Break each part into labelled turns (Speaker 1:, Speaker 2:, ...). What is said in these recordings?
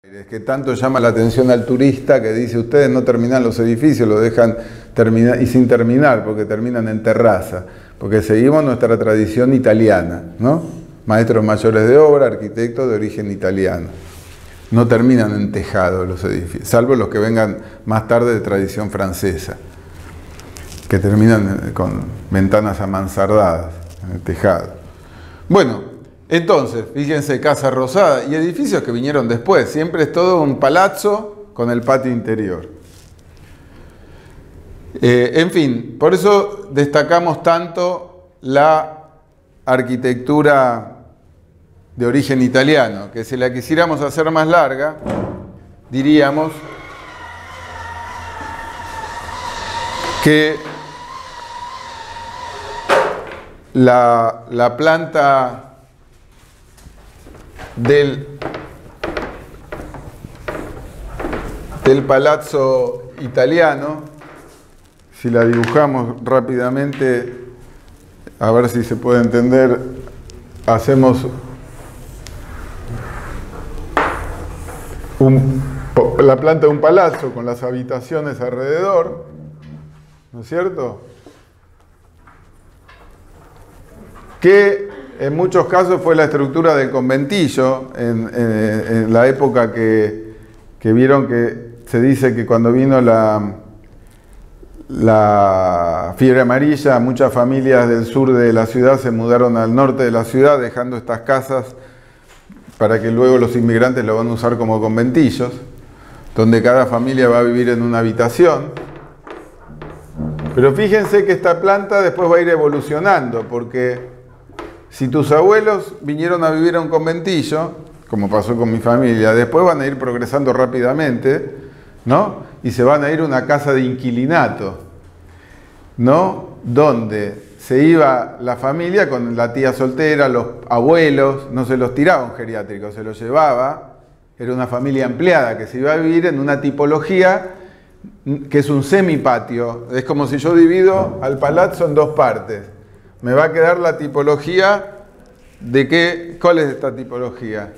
Speaker 1: Es que tanto llama la atención al turista que dice, ustedes no terminan los edificios, lo dejan terminar y sin terminar porque terminan en terraza, porque seguimos nuestra tradición italiana, ¿no? Maestros mayores de obra, arquitectos de origen italiano. No terminan en tejado los edificios, salvo los que vengan más tarde de tradición francesa, que terminan con ventanas amansardadas en el tejado. Bueno, entonces, fíjense, Casa Rosada y edificios que vinieron después. Siempre es todo un palazzo con el patio interior. En fin, por eso destacamos tanto la arquitectura de origen italiano, que si la quisiéramos hacer más larga, diríamos que la planta del palazzo italiano, si la dibujamos rápidamente, a ver si se puede entender, hacemos la planta de un palazzo con las habitaciones alrededor, ¿no es cierto? Que en muchos casos fue la estructura del conventillo, en la época que vieron que se dice que cuando vino la fiebre amarilla, muchas familias del sur de la ciudad se mudaron al norte de la ciudad, dejando estas casas para que luego los inmigrantes lo van a usar como conventillos, donde cada familia va a vivir en una habitación. Pero fíjense que esta planta después va a ir evolucionando, porque si tus abuelos vinieron a vivir a un conventillo, como pasó con mi familia, después van a ir progresando rápidamente, ¿no? Y se van a ir a una casa de inquilinato, ¿no? Donde se iba la familia con la tía soltera, los abuelos, no se los tiraba un geriátrico, se los llevaba, era una familia ampliada que se iba a vivir en una tipología que es un semipatio. Es como si yo divido al palazzo en dos partes. Me va a quedar la tipología de qué. ¿Cuál es esta tipología?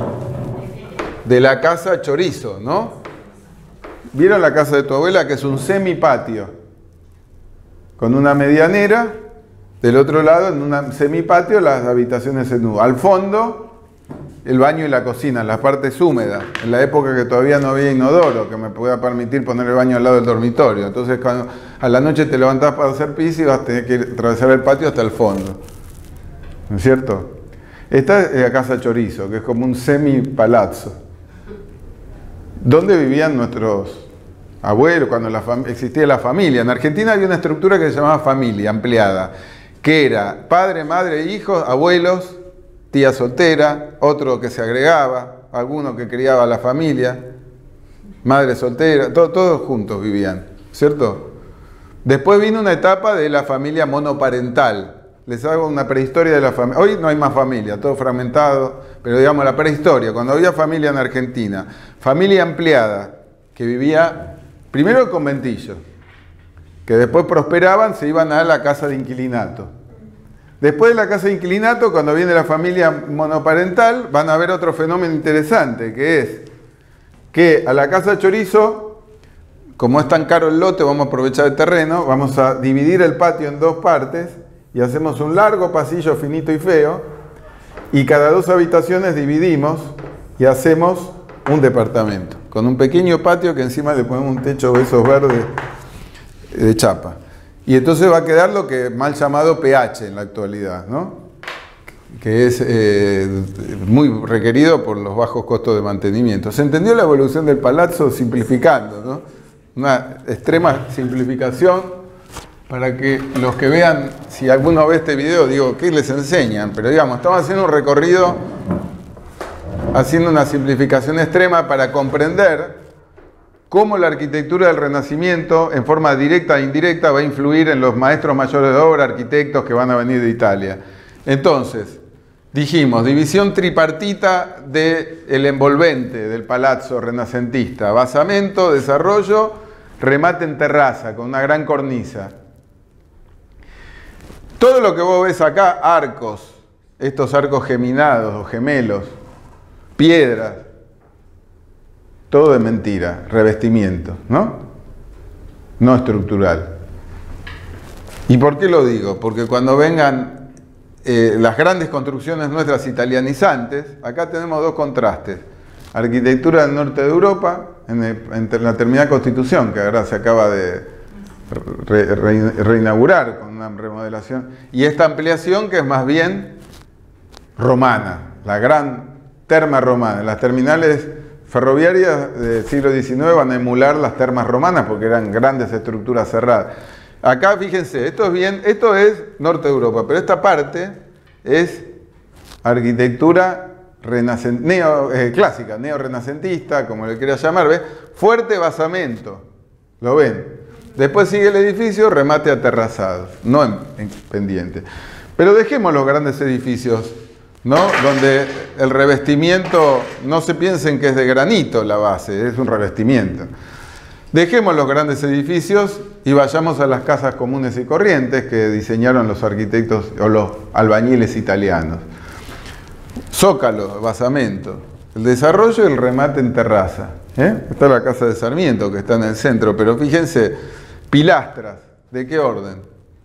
Speaker 1: De la casa chorizo, ¿no? ¿Vieron la casa de tu abuela? Que es un semipatio, con una medianera, del otro lado, en un semipatio, las habitaciones en U. Al fondo, el baño y la cocina, las partes húmedas, en la época que todavía no había inodoro, que me pueda permitir poner el baño al lado del dormitorio. Entonces, cuando a la noche te levantás para hacer pis y vas a tener que atravesar el patio hasta el fondo. ¿No es cierto? Esta es la casa chorizo, que es como un semi-palazzo. ¿Dónde vivían nuestros abuelos cuando existía la familia? En Argentina había una estructura que se llamaba familia ampliada, que era padre, madre, hijos, abuelos, tía soltera, otro que se agregaba, alguno que criaba a la familia, madre soltera, todos juntos vivían, ¿cierto? Después vino una etapa de la familia monoparental. Les hago una prehistoria de la familia. Hoy no hay más familia, todo fragmentado, pero digamos la prehistoria, cuando había familia en Argentina, familia ampliada, que vivía primero en conventillos, que después prosperaban, se iban a la casa de inquilinato. Después de la casa de inquilinato, cuando viene la familia monoparental, van a ver otro fenómeno interesante, que es que a la casa chorizo, como es tan caro el lote, vamos a aprovechar el terreno, vamos a dividir el patio en dos partes y hacemos un largo pasillo finito y feo, y cada dos habitaciones dividimos y hacemos un departamento, con un pequeño patio que encima le ponemos un techo de esos verdes de chapa. Y entonces va a quedar lo que mal llamado PH en la actualidad, ¿no? Que es muy requerido por los bajos costos de mantenimiento. Se entendió la evolución del palazzo simplificando, ¿no? Una extrema simplificación para que los que vean, si alguno ve este video, digo, ¿qué les enseñan? Pero digamos, estamos haciendo un recorrido, haciendo una simplificación extrema para comprender cómo la arquitectura del Renacimiento, en forma directa e indirecta, va a influir en los maestros mayores de obra, arquitectos que van a venir de Italia. Entonces, dijimos, división tripartita del envolvente del palazzo renacentista: basamento, desarrollo, remate en terraza, con una gran cornisa. Todo lo que vos ves acá, arcos, estos arcos geminados o gemelos, piedras, todo de mentira, revestimiento, ¿no? No estructural. ¿Y por qué lo digo? Porque cuando vengan las grandes construcciones nuestras italianizantes, acá tenemos dos contrastes. Arquitectura del norte de Europa, en la terminal Constitución, que ahora se acaba de reinaugurar con una remodelación, y esta ampliación que es más bien romana, la gran terma romana. Las terminales ferroviarias del siglo XIX van a emular las termas romanas porque eran grandes estructuras cerradas. Acá fíjense, esto es norte de Europa, pero esta parte es arquitectura clásica, neo-renacentista, como le quieras llamar, ¿ves? Fuerte basamento, ¿lo ven? Después sigue el edificio, remate aterrazado, no en pendiente. Pero dejemos los grandes edificios, ¿no? Donde el revestimiento, no se piensen que es de granito la base, es un revestimiento. Dejemos los grandes edificios y vayamos a las casas comunes y corrientes que diseñaron los arquitectos o los albañiles italianos. Zócalo, basamento, el desarrollo y el remate en terraza. Está la casa de Sarmiento que está en el centro, pero fíjense, pilastras, ¿de qué orden?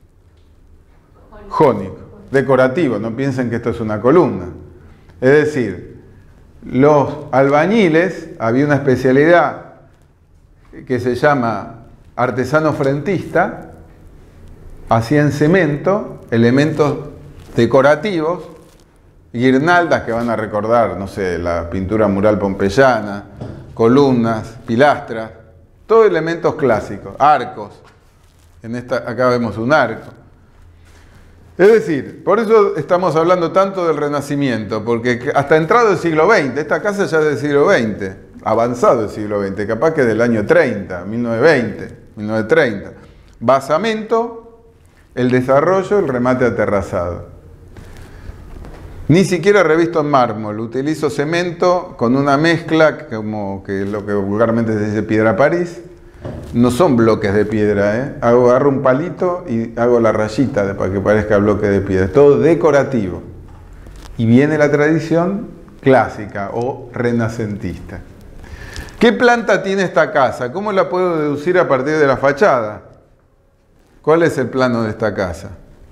Speaker 1: Jónico, decorativo, no piensen que esto es una columna. Es decir, los albañiles, había una especialidad que se llama artesano frentista, hacían cemento, elementos decorativos, guirnaldas que van a recordar, no sé, la pintura mural pompeyana, columnas, pilastras, todos elementos clásicos, arcos, acá vemos un arco. Es decir, por eso estamos hablando tanto del Renacimiento, porque hasta entrado el siglo XX, esta casa ya es del siglo XX, avanzado el siglo XX, capaz que del año 30, 1920, 1930. Basamento, el desarrollo, el remate aterrazado. Ni siquiera revisto en mármol, utilizo cemento con una mezcla, como que lo que vulgarmente se dice piedra París. No son bloques de piedra, agarro un palito y hago la rayita para que parezca bloque de piedra. Es todo decorativo. Y viene la tradición clásica o renacentista. ¿Qué planta tiene esta casa? ¿Cómo la puedo deducir a partir de la fachada? ¿Cuál es el plano de esta casa?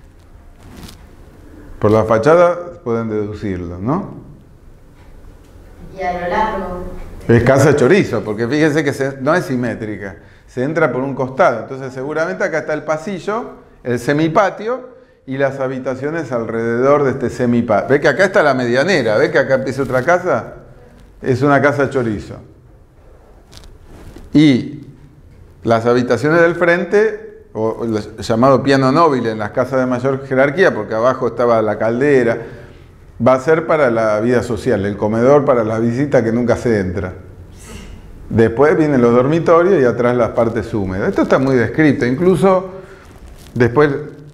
Speaker 1: Por la fachada pueden deducirlo, ¿no?
Speaker 2: Y a lo largo.
Speaker 1: Es casa chorizo, porque fíjense que no es simétrica. Se entra por un costado. Entonces seguramente acá está el pasillo, el semipatio y las habitaciones alrededor de este semipatio. ¿Ve que acá está la medianera? ¿Ve que acá empieza otra casa? Es una casa chorizo. Y las habitaciones del frente, o el llamado piano nobile en las casas de mayor jerarquía, porque abajo estaba la caldera, va a ser para la vida social, el comedor para las visitas que nunca se entra. Después vienen los dormitorios y atrás las partes húmedas. Esto está muy descrito, incluso después,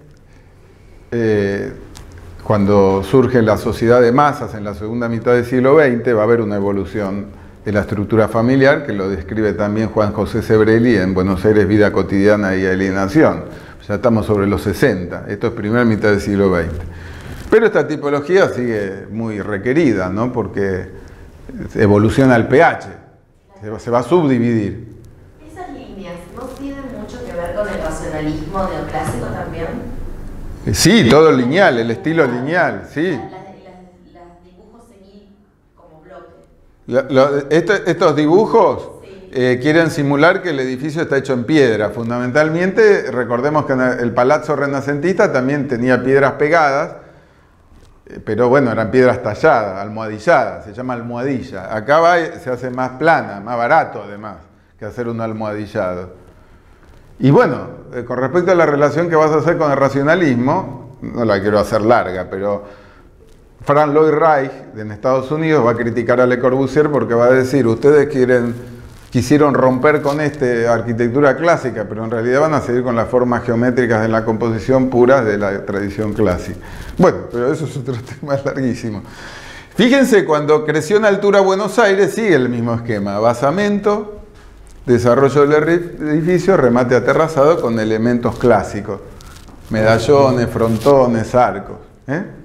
Speaker 1: cuando surge la sociedad de masas en la segunda mitad del siglo XX, va a haber una evolución de la estructura familiar, que lo describe también Juan José Sebrelli en Buenos Aires, Vida Cotidiana y Alienación. Ya estamos sobre los 60, esto es primera mitad del siglo XX. Pero esta tipología sigue muy requerida, ¿no? Porque evoluciona al pH, se va a subdividir.
Speaker 2: ¿Esas líneas no tienen mucho que ver con el racionalismo neoclásico también?
Speaker 1: Sí, todo lineal, el estilo lineal, sí.
Speaker 2: Las dibujos seguir como bloque.
Speaker 1: Estos dibujos
Speaker 2: sí.
Speaker 1: Quieren simular que el edificio está hecho en piedra. Fundamentalmente, recordemos que el palazzo renacentista también tenía piedras pegadas, pero bueno, eran piedras talladas, almohadilladas, se llama almohadilla. Acá se hace más plana, más barato además, que hacer un almohadillado. Y bueno, con respecto a la relación que vas a hacer con el racionalismo, no la quiero hacer larga, pero Frank Lloyd Wright, en Estados Unidos, va a criticar a Le Corbusier porque va a decir, ustedes quisieron romper con arquitectura clásica, pero en realidad van a seguir con las formas geométricas de la composición puras de la tradición clásica. Bueno, pero eso es otro tema larguísimo. Fíjense, cuando creció en altura Buenos Aires, sigue el mismo esquema. Basamento, desarrollo del edificio, remate aterrazado con elementos clásicos. Medallones, frontones, arcos.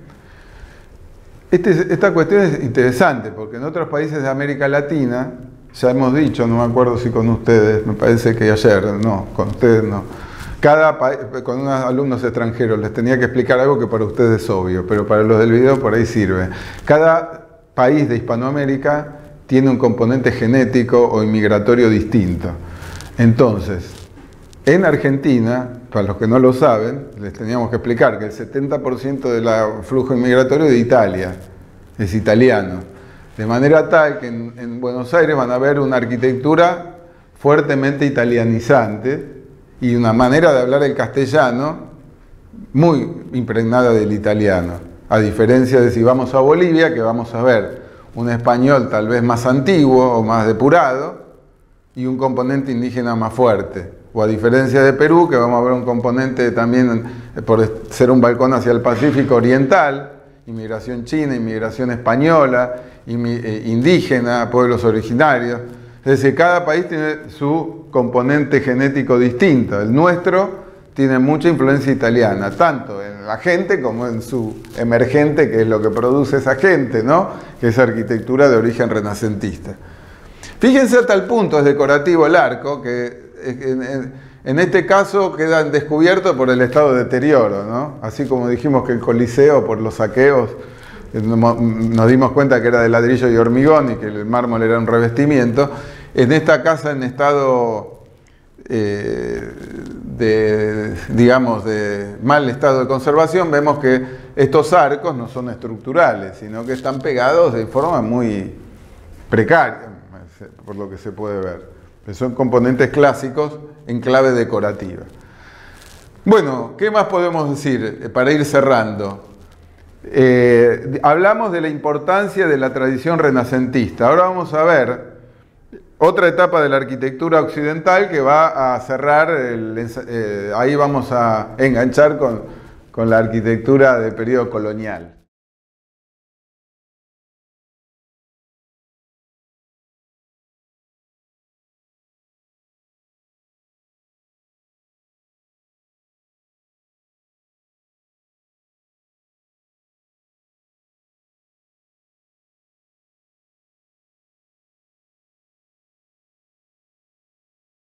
Speaker 1: Esta cuestión es interesante, porque en otros países de América Latina ya hemos dicho, no me acuerdo si con ustedes, me parece que ayer, no, con ustedes no. Con unos alumnos extranjeros les tenía que explicar algo que para ustedes es obvio, pero para los del video por ahí sirve. Cada país de Hispanoamérica tiene un componente genético o inmigratorio distinto. Entonces, en Argentina, para los que no lo saben, les teníamos que explicar que el 70% del flujo inmigratorio es de Italia, es italiano. De manera tal que en Buenos Aires van a ver una arquitectura fuertemente italianizante y una manera de hablar el castellano muy impregnada del italiano. A diferencia de si vamos a Bolivia, que vamos a ver un español tal vez más antiguo o más depurado y un componente indígena más fuerte. O a diferencia de Perú, que vamos a ver un componente también, por ser un balcón hacia el Pacífico oriental, inmigración china, inmigración española, indígena, pueblos originarios. Es decir, cada país tiene su componente genético distinto. El nuestro tiene mucha influencia italiana, tanto en la gente como en su emergente, que es lo que produce esa gente, ¿no? Que es arquitectura de origen renacentista. Fíjense a tal punto es decorativo el arco, que en este caso queda descubierto por el estado de deterioro, ¿no? Así como dijimos que el Coliseo, por los saqueos, nos dimos cuenta que era de ladrillo y hormigón y que el mármol era un revestimiento. En esta casa en estado de mal estado de conservación, vemos que estos arcos no son estructurales, sino que están pegados de forma muy precaria, por lo que se puede ver. Son componentes clásicos en clave decorativa. Bueno, ¿qué más podemos decir para ir cerrando? Hablamos de la importancia de la tradición renacentista. Ahora vamos a ver otra etapa de la arquitectura occidental que va a cerrar, ahí vamos a enganchar con la arquitectura del periodo colonial.